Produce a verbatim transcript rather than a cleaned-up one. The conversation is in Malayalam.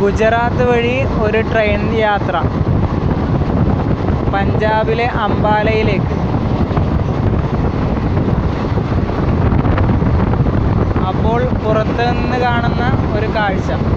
ഗുജറാത്ത് വഴി ഒരു ട്രെയിൻ യാത്ര പഞ്ചാബിലെ അംബാലയിലേക്ക്. അപ്പോൾ പുറത്ത് നിന്ന് കാണുന്ന ഒരു കാഴ്ച.